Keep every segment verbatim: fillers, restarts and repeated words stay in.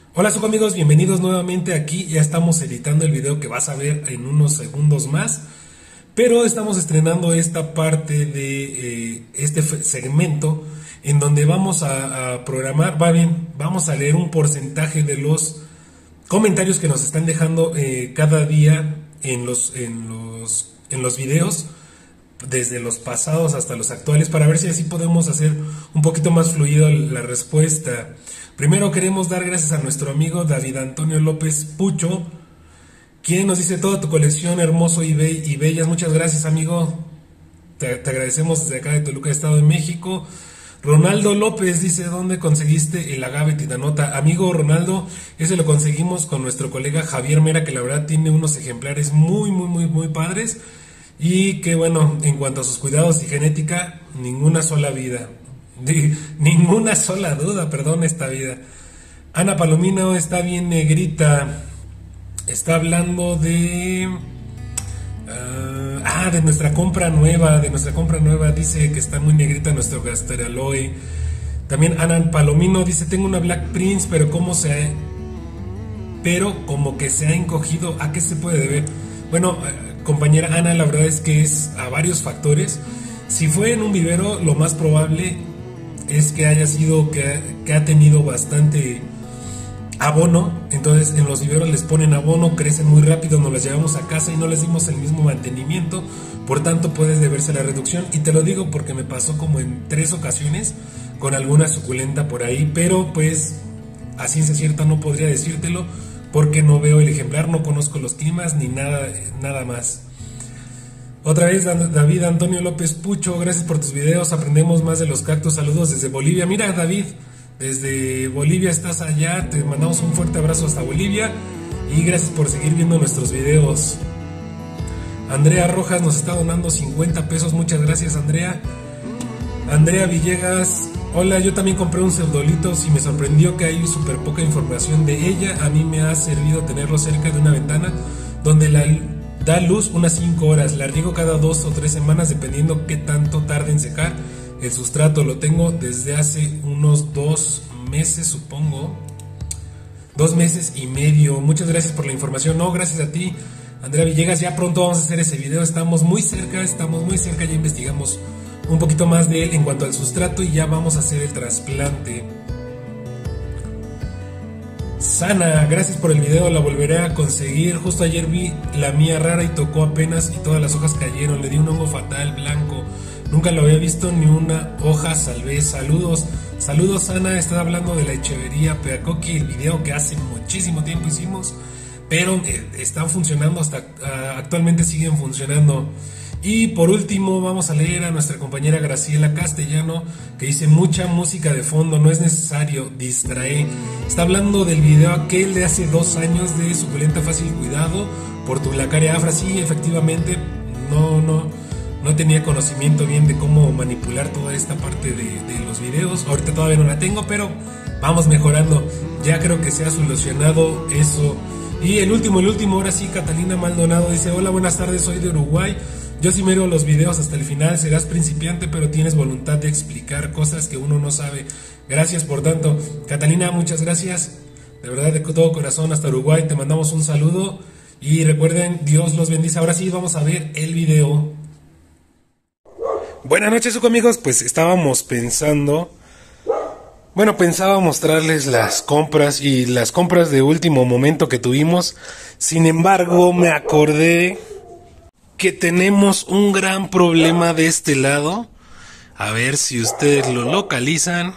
Hola sus amigos, bienvenidos nuevamente aquí. Ya estamos editando el video que vas a ver en unos segundos más, pero estamos estrenando esta parte de eh, este segmento en donde vamos a, a programar, va bien, vamos a leer un porcentaje de los comentarios que nos están dejando eh, cada día en los, en los, en los videos, desde los pasados hasta los actuales, para ver si así podemos hacer un poquito más fluido la respuesta. Primero queremos dar gracias a nuestro amigo David Antonio López Pucho, quien nos dice: toda tu colección hermoso y, be y bellas. Muchas gracias, amigo, te, te agradecemos desde acá de Toluca, Estado de México. Ronaldo López dice: ¿dónde conseguiste el agave titanota? Amigo Ronaldo, ese lo conseguimos con nuestro colega Javier Mera, que la verdad tiene unos ejemplares muy muy muy muy padres, y que bueno, en cuanto a sus cuidados y genética, ninguna sola vida. Ninguna sola duda, perdón, esta vida. Ana Palomino está bien negrita. Está hablando de... Uh, ah, de nuestra compra nueva. De nuestra compra nueva. Dice que está muy negrita nuestro Gasteraloe. También Ana Palomino dice: tengo una Black Prince, pero cómo se ha... Pero como que se ha encogido. ¿A qué se puede deber? Bueno, uh, compañera Ana, la verdad es que es a varios factores. Si fue en un vivero, lo más probable es que haya sido que, que ha tenido bastante abono. Entonces en los viveros les ponen abono, crecen muy rápido, nos las llevamos a casa y no les dimos el mismo mantenimiento, por tanto puede deberse la reducción. Y te lo digo porque me pasó como en tres ocasiones con alguna suculenta por ahí, pero pues a ciencia cierta no podría decírtelo porque no veo el ejemplar, no conozco los climas ni nada, nada más. Otra vez David Antonio López Pucho: gracias por tus videos, aprendemos más de los cactus. Saludos desde Bolivia. Mira, David, desde Bolivia estás allá, te mandamos un fuerte abrazo hasta Bolivia y gracias por seguir viendo nuestros videos. Andrea Rojas nos está donando cincuenta pesos, muchas gracias, Andrea. Andrea Villegas: hola, yo también compré un Pseudolitos y me sorprendió que hay súper poca información de ella. A mí me ha servido tenerlo cerca de una ventana donde la da luz unas cinco horas, la riego cada dos o tres semanas dependiendo qué tanto tarde en secar el sustrato. Lo tengo desde hace unos dos meses, supongo, dos meses y medio. Muchas gracias por la información. No, gracias a ti, Andrea Villegas. Ya pronto vamos a hacer ese video, estamos muy cerca, estamos muy cerca, ya investigamos un poquito más de él en cuanto al sustrato y ya vamos a hacer el trasplante. Sana, gracias por el video, la volveré a conseguir. Justo ayer vi la mía rara y tocó apenas y todas las hojas cayeron. Le di un hongo fatal blanco, nunca lo había visto ni una hoja salvé. Saludos, saludos Sana. Estaba hablando de la Echevería Peacoqui, el video que hace muchísimo tiempo hicimos, pero eh, están funcionando hasta uh, actualmente siguen funcionando. Y por último vamos a leer a nuestra compañera Graciela Castellano, que dice: mucha música de fondo, no es necesario, distrae. Está hablando del video aquel de hace dos años de suculenta fácil cuidado por tu Lacaria afra. Sí, efectivamente, no, no, no tenía conocimiento bien de cómo manipular toda esta parte de, de los videos. Ahorita todavía no la tengo, pero vamos mejorando. Ya creo que se ha solucionado eso. Y el último, el último, ahora sí, Catalina Maldonado dice: hola, buenas tardes, soy de Uruguay. Yo sí miro los videos hasta el final, serás principiante pero tienes voluntad de explicar cosas que uno no sabe. Gracias por tanto, Catalina, muchas gracias, de verdad de todo corazón, hasta Uruguay, te mandamos un saludo y recuerden, Dios los bendice. Ahora sí vamos a ver el video. Buenas noches, suco amigos, pues estábamos pensando, bueno, pensaba mostrarles las compras y las compras de último momento que tuvimos. Sin embargo, me acordé que tenemos un gran problema de este lado. A ver si ustedes lo localizan.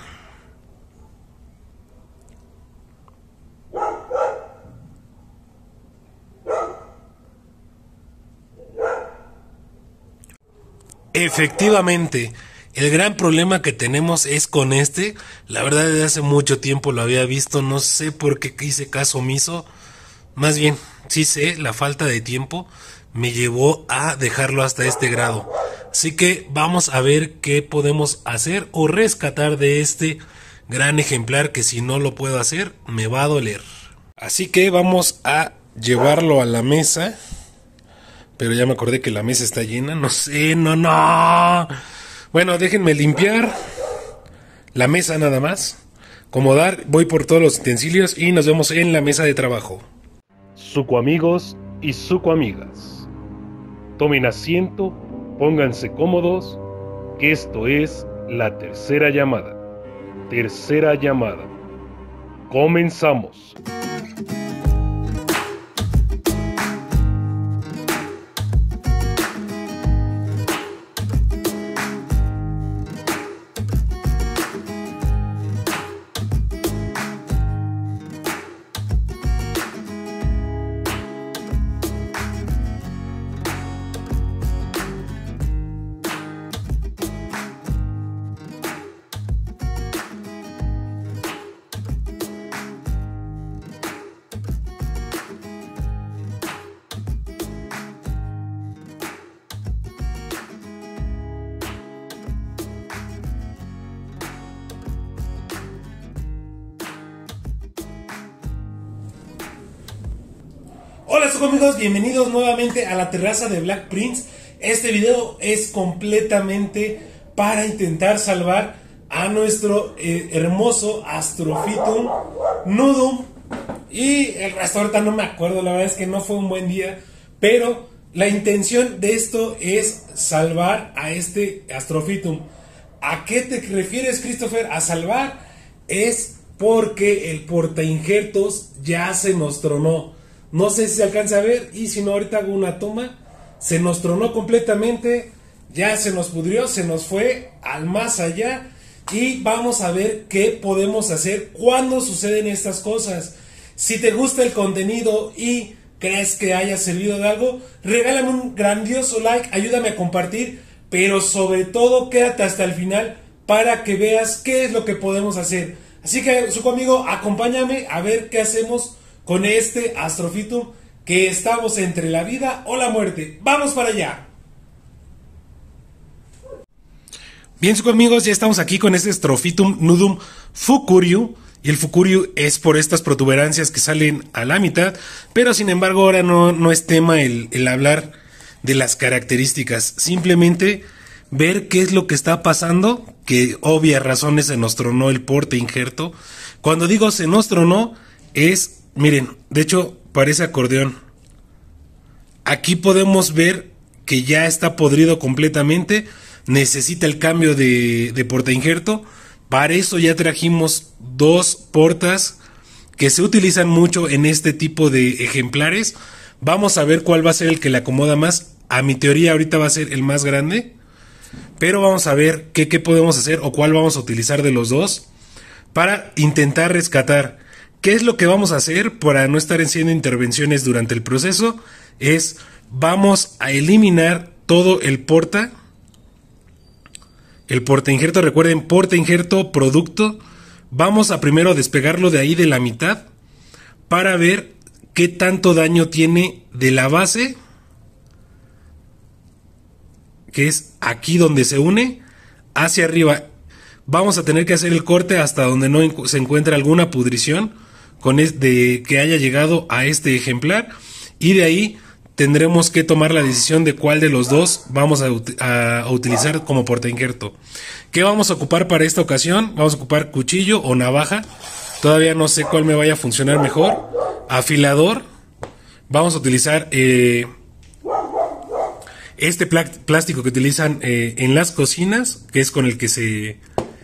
Efectivamente, el gran problema que tenemos es con este. La verdad, desde hace mucho tiempo lo había visto, no sé por qué hice caso omiso. Más bien, sí sé, la falta de tiempo me llevó a dejarlo hasta este grado. Así que vamos a ver qué podemos hacer o rescatar de este gran ejemplar, que si no lo puedo hacer me va a doler. Así que vamos a llevarlo a la mesa. Pero ya me acordé que la mesa está llena. No sé, no, no. Bueno, déjenme limpiar la mesa nada más acomodar, voy por todos los utensilios y nos vemos en la mesa de trabajo. Suco amigos y suco amigas, tomen asiento, pónganse cómodos, que esto es la tercera llamada. Tercera llamada. Comenzamos. Hola amigos, bienvenidos nuevamente a la terraza de Black Prince. Este video es completamente para intentar salvar a nuestro eh, hermoso Astrophytum nudum. Y el resto ahorita no me acuerdo, la verdad es que no fue un buen día. Pero la intención de esto es salvar a este Astrophytum. ¿A qué te refieres, Christopher? A salvar es porque el portainjertos ya se nos tronó. No sé si se alcanza a ver, y si no ahorita hago una toma. Se nos tronó completamente, ya se nos pudrió, se nos fue al más allá. Y vamos a ver qué podemos hacer cuando suceden estas cosas. Si te gusta el contenido y crees que haya servido de algo, regálame un grandioso like, ayúdame a compartir, pero sobre todo quédate hasta el final para que veas qué es lo que podemos hacer. Así que, su amigo, acompáñame a ver qué hacemos con este Astrophytum, que estamos entre la vida o la muerte. ¡Vamos para allá! Bien, amigos, ya estamos aquí con este Astrophytum nudum fucuryu. Y el fucuryu es por estas protuberancias que salen a la mitad. Pero sin embargo ahora no, no es tema el, el hablar de las características. Simplemente ver qué es lo que está pasando. Que obvias razones se nos tronó el porte injerto. Cuando digo se nos tronó es... Miren, de hecho parece acordeón. Aquí podemos ver que ya está podrido completamente. Necesita el cambio de, de portainjerto. Para eso ya trajimos dos portas que se utilizan mucho en este tipo de ejemplares. Vamos a ver cuál va a ser el que le acomoda más. A mi teoría ahorita va a ser el más grande. Pero vamos a ver qué, qué podemos hacer o cuál vamos a utilizar de los dos para intentar rescatar. ¿Qué es lo que vamos a hacer para no estar haciendo intervenciones durante el proceso? Es, vamos a eliminar todo el porta. El porta injerto, recuerden, porta injerto producto. Vamos a primero despegarlo de ahí de la mitad para ver qué tanto daño tiene de la base, que es aquí donde se une, hacia arriba. Vamos a tener que hacer el corte hasta donde no se encuentre alguna pudrición con este, que haya llegado a este ejemplar, y de ahí tendremos que tomar la decisión de cuál de los dos vamos a, a, a utilizar como portainjerto. ¿Qué vamos a ocupar para esta ocasión? Vamos a ocupar cuchillo o navaja. Todavía no sé cuál me vaya a funcionar mejor. Afilador. Vamos a utilizar eh, este plástico que utilizan eh, en las cocinas, que es con el que se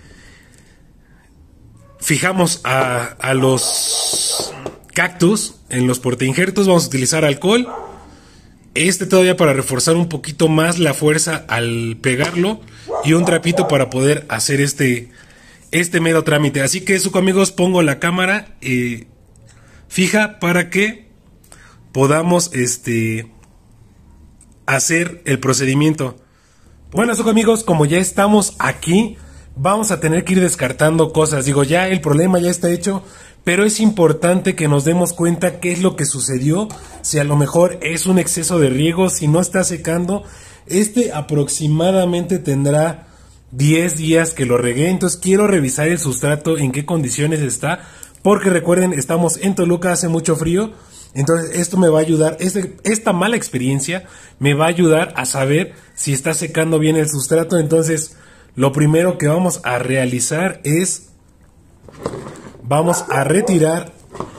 fijamos a, a los cactus en los portainjertos. Vamos a utilizar alcohol. Este todavía para reforzar un poquito más la fuerza al pegarlo. Y un trapito para poder hacer este, este mero trámite. Así que, suco amigos, pongo la cámara eh, fija para que podamos este, hacer el procedimiento. Bueno, suco amigos, como ya estamos aquí, vamos a tener que ir descartando cosas. Digo, ya el problema ya está hecho, pero es importante que nos demos cuenta qué es lo que sucedió. Si a lo mejor es un exceso de riego, si no está secando. Este aproximadamente tendrá diez días que lo regué, entonces quiero revisar el sustrato, en qué condiciones está, porque recuerden, estamos en Toluca, hace mucho frío, entonces esto me va a ayudar, este, esta mala experiencia me va a ayudar a saber si está secando bien el sustrato. Entonces lo primero que vamos a realizar es Vamos a retirar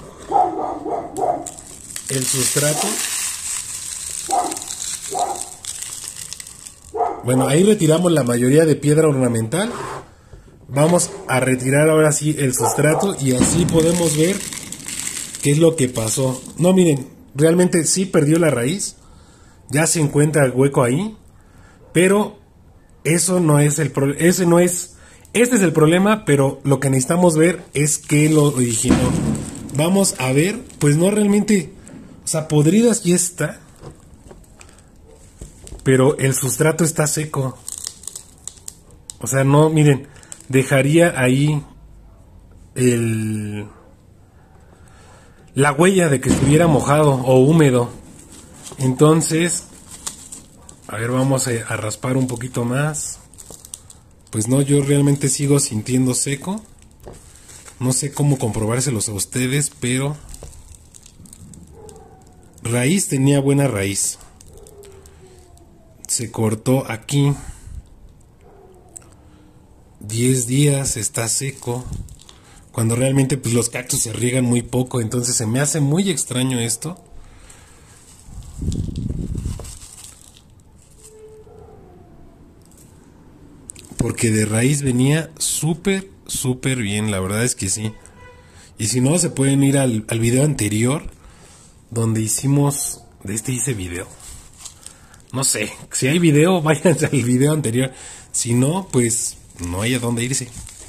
el sustrato. Bueno, ahí retiramos la mayoría de piedra ornamental. Vamos a retirar ahora sí el sustrato y así podemos ver qué es lo que pasó. No, miren, realmente sí perdió la raíz. Ya se encuentra el hueco ahí. Pero eso no es el problema. Ese no es. Este es el problema, pero lo que necesitamos ver es qué lo originó. Vamos a ver, pues no realmente. O sea, podridas ya está. Pero el sustrato está seco. O sea, no, miren. Dejaría ahí el, la huella de que estuviera mojado o húmedo. Entonces, a ver, vamos a, a raspar un poquito más. Pues no, yo realmente sigo sintiendo seco. No sé cómo comprobárselos a ustedes, pero raíz tenía buena raíz. Se cortó aquí. diez días, está seco, cuando realmente pues los cactus se riegan muy poco, entonces se me hace muy extraño esto. Porque de raíz venía súper, súper bien, la verdad es que sí. Y si no, se pueden ir al, al video anterior, donde hicimos, de este hice video. No sé, si hay video, váyanse al video anterior. Si no, pues no hay a dónde irse.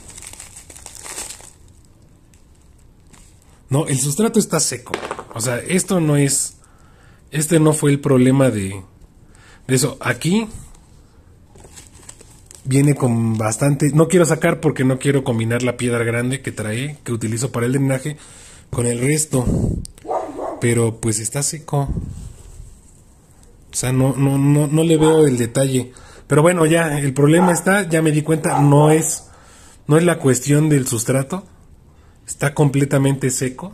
No, el sustrato está seco. O sea, esto no es... Este no fue el problema de, de eso. Aquí viene con bastante... No quiero sacar porque no quiero combinar la piedra grande que trae, que utilizo para el drenaje, con el resto. Pero pues está seco. O sea, no, no, no, no le veo el detalle. Pero bueno, ya, el problema está, ya me di cuenta, no es, no es la cuestión del sustrato. Está completamente seco.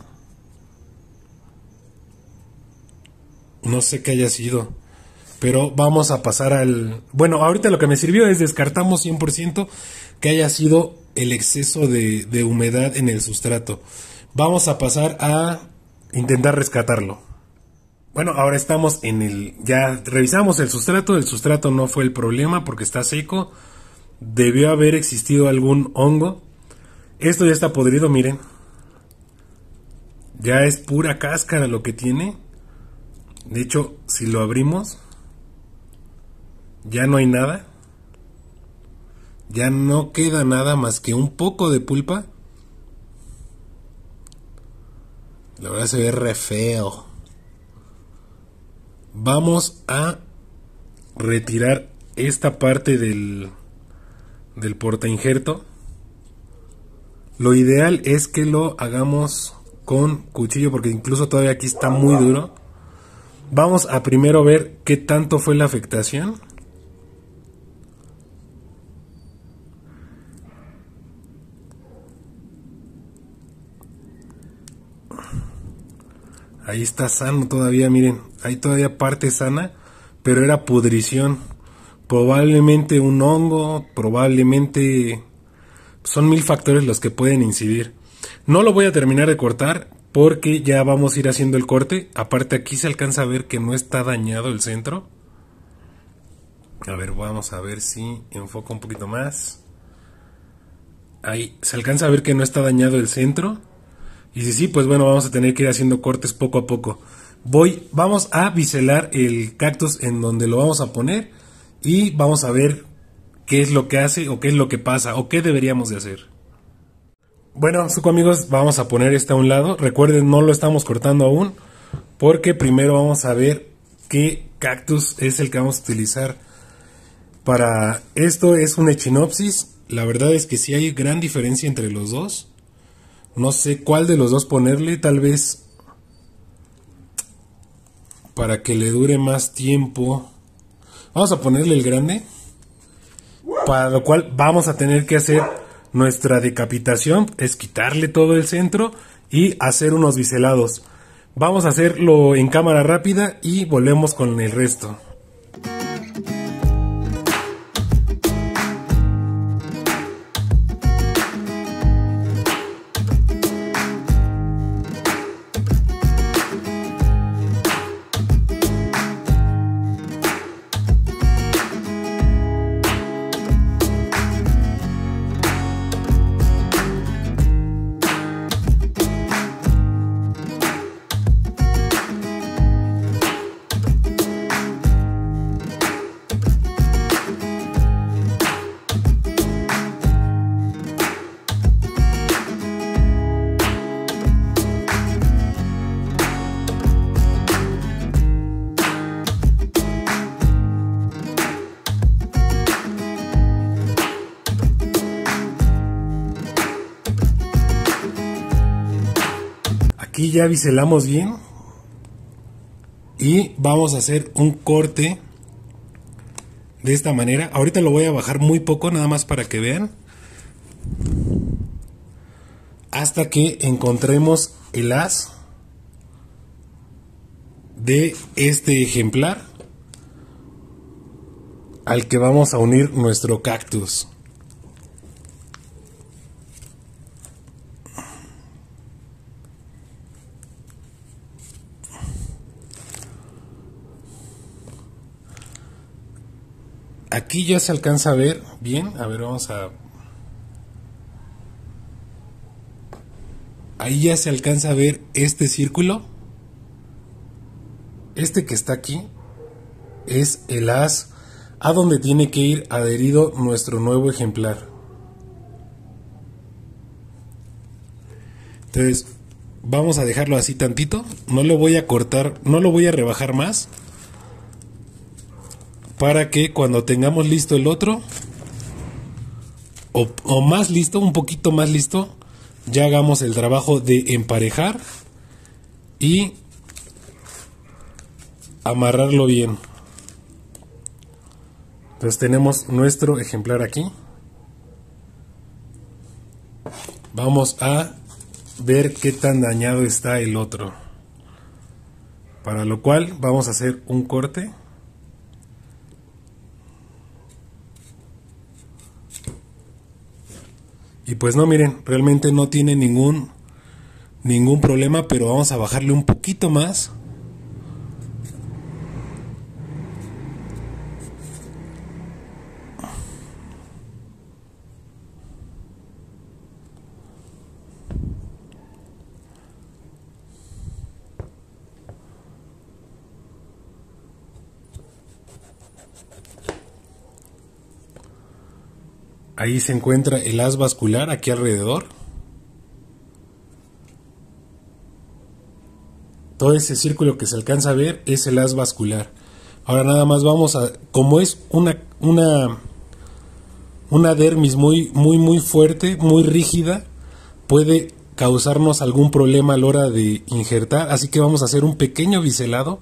No sé qué haya sido. Pero vamos a pasar al... Bueno, ahorita lo que me sirvió es descartamos cien por ciento que haya sido el exceso de, de humedad en el sustrato. Vamos a pasar a intentar rescatarlo. Bueno, ahora estamos en el... Ya revisamos el sustrato. El sustrato no fue el problema porque está seco. Debió haber existido algún hongo. Esto ya está podrido, miren. Ya es pura cáscara lo que tiene. De hecho, si lo abrimos, ya no hay nada. Ya no queda nada más que un poco de pulpa. La verdad se ve re feo. Vamos a retirar esta parte del, del portainjerto. Lo ideal es que lo hagamos con cuchillo porque incluso todavía aquí está muy duro. Vamos a primero ver qué tanto fue la afectación. Ahí está sano todavía, miren, hay todavía parte sana, pero era pudrición. Probablemente un hongo, probablemente... Son mil factores los que pueden incidir. No lo voy a terminar de cortar porque ya vamos a ir haciendo el corte. Aparte aquí se alcanza a ver que no está dañado el centro. A ver, vamos a ver si enfoca un poquito más. Ahí se alcanza a ver que no está dañado el centro. Y si sí, pues bueno, vamos a tener que ir haciendo cortes poco a poco. Voy, vamos a biselar el cactus en donde lo vamos a poner y vamos a ver qué es lo que hace o qué es lo que pasa o qué deberíamos de hacer. Bueno, suco amigos, vamos a poner este a un lado. Recuerden, no lo estamos cortando aún porque primero vamos a ver qué cactus es el que vamos a utilizar para esto. Es un Echinopsis. La verdad es que sí hay gran diferencia entre los dos. No sé cuál de los dos ponerle, tal vez para que le dure más tiempo. Vamos a ponerle el grande, para lo cual vamos a tener que hacer nuestra decapitación, es quitarle todo el centro y hacer unos biselados. Vamos a hacerlo en cámara rápida y volvemos con el resto. Aquí ya biselamos bien y vamos a hacer un corte de esta manera. Ahorita lo voy a bajar muy poco, nada más para que vean, hasta que encontremos el haz de este ejemplar al que vamos a unir nuestro cactus. Aquí ya se alcanza a ver bien. A ver, vamos a... Ahí ya se alcanza a ver este círculo. Este que está aquí es el haz a donde tiene que ir adherido nuestro nuevo ejemplar. Entonces vamos a dejarlo así tantito. No lo voy a cortar, no lo voy a rebajar más, para que cuando tengamos listo el otro, o, o más listo, un poquito más listo, ya hagamos el trabajo de emparejar y amarrarlo bien. Entonces tenemos nuestro ejemplar aquí. Vamos a ver qué tan dañado está el otro, para lo cual vamos a hacer un corte. Y pues no, miren, realmente no tiene ningún ningún problema, pero vamos a bajarle un poquito más. Ahí se encuentra el haz vascular aquí alrededor. Todo ese círculo que se alcanza a ver es el haz vascular. Ahora nada más vamos a, como es una una una dermis muy muy muy fuerte, muy rígida, puede causarnos algún problema a la hora de injertar, así que vamos a hacer un pequeño biselado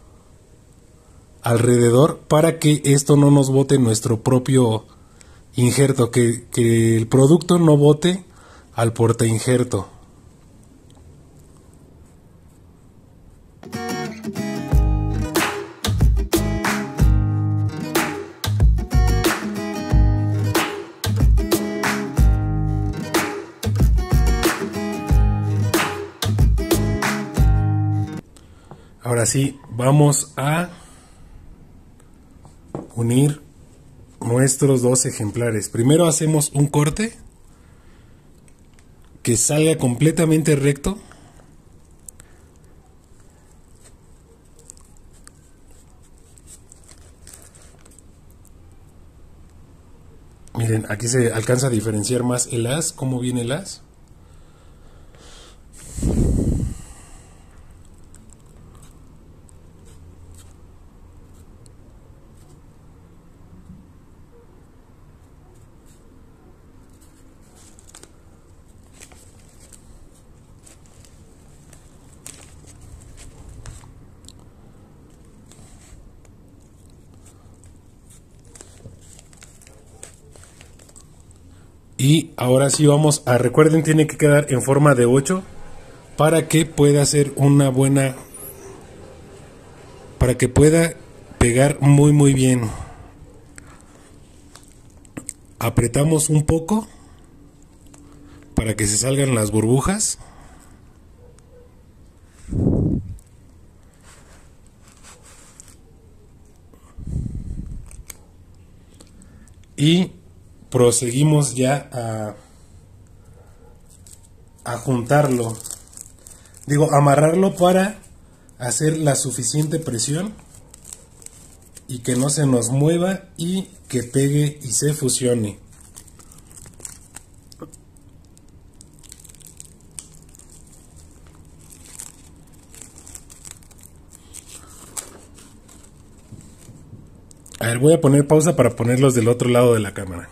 alrededor para que esto no nos bote nuestro propio injerto, que, que el producto no bote al porta injerto. Ahora sí, vamos a unir nuestros dos ejemplares. Primero hacemos un corte que salga completamente recto. Miren, aquí se alcanza a diferenciar más el haz, cómo viene el haz. Y ahora sí vamos a, recuerden, tiene que quedar en forma de ocho para que pueda ser una buena, para que pueda pegar muy muy bien. Apretamos un poco para que se salgan las burbujas. Y proseguimos ya a, a juntarlo, digo, amarrarlo para hacer la suficiente presión y que no se nos mueva y que pegue y se fusione. A ver, voy a poner pausa para ponerlos del otro lado de la cámara.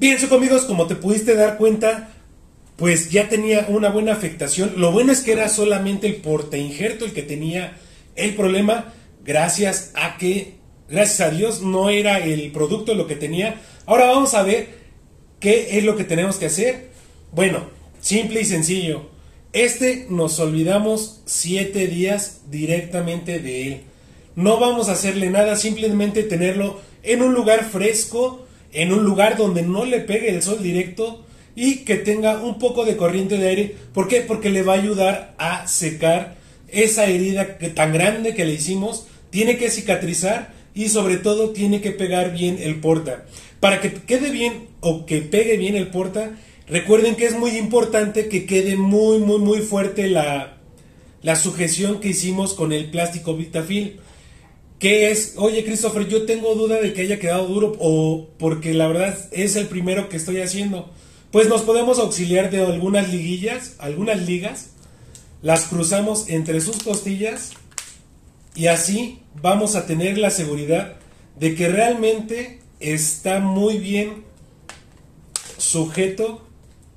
Bien, Suco amigos, como te pudiste dar cuenta, pues ya tenía una buena afectación. Lo bueno es que era solamente el portainjerto el que tenía el problema, gracias a que, gracias a Dios, no era el producto lo que tenía. Ahora vamos a ver qué es lo que tenemos que hacer. Bueno, simple y sencillo. Este nos olvidamos siete días directamente de él. No vamos a hacerle nada, simplemente tenerlo en un lugar fresco, en un lugar donde no le pegue el sol directo y que tenga un poco de corriente de aire. ¿Por qué? Porque le va a ayudar a secar esa herida que, tan grande que le hicimos. Tiene que cicatrizar y sobre todo tiene que pegar bien el porta. Para que quede bien o que pegue bien el porta, recuerden que es muy importante que quede muy muy muy fuerte la, la sujeción que hicimos con el plástico Vitafilm. Que es, oye Christopher, yo tengo duda de que haya quedado duro o porque la verdad es el primero que estoy haciendo. Pues nos podemos auxiliar de algunas liguillas, algunas ligas, las cruzamos entre sus costillas y así vamos a tener la seguridad de que realmente está muy bien sujeto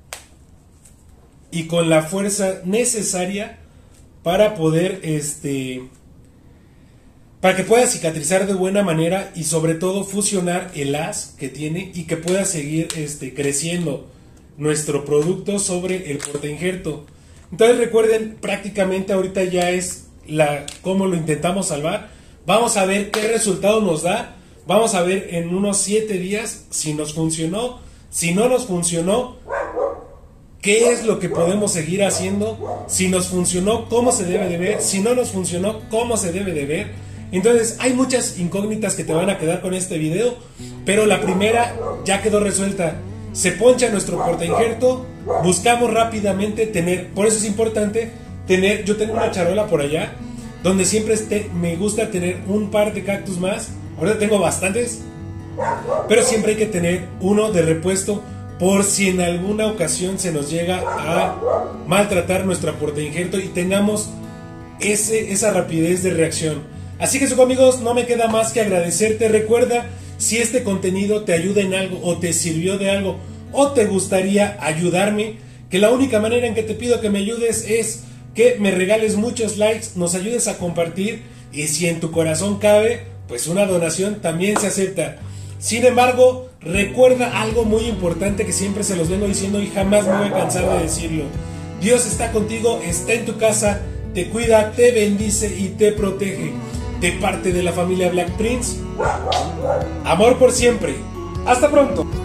y con la fuerza necesaria para poder este para que pueda cicatrizar de buena manera y sobre todo fusionar el haz que tiene y que pueda seguir este, creciendo nuestro producto sobre el portainjerto. Entonces recuerden, prácticamente ahorita ya es la cómo lo intentamos salvar. Vamos a ver qué resultado nos da. Vamos a ver en unos siete días si nos funcionó. Si no nos funcionó, qué es lo que podemos seguir haciendo. Si nos funcionó, cómo se debe de ver. Si no nos funcionó, cómo se debe de ver. Entonces hay muchas incógnitas que te van a quedar con este video, pero la primera ya quedó resuelta. Se poncha nuestro portainjerto, buscamos rápidamente tener, por eso es importante tener, yo tengo una charola por allá, donde siempre esté, me gusta tener un par de cactus más. Ahorita tengo bastantes, pero siempre hay que tener uno de repuesto por si en alguna ocasión se nos llega a maltratar nuestro portainjerto y tengamos ese, esa rapidez de reacción. Así que, amigos, no me queda más que agradecerte. Recuerda, si este contenido te ayuda en algo o te sirvió de algo o te gustaría ayudarme, que la única manera en que te pido que me ayudes es que me regales muchos likes, nos ayudes a compartir y si en tu corazón cabe, pues una donación también se acepta. Sin embargo, recuerda algo muy importante que siempre se los vengo diciendo y jamás me voy a cansar de decirlo. Dios está contigo, está en tu casa, te cuida, te bendice y te protege. De parte de la familia Black Prince, amor por siempre. Hasta pronto.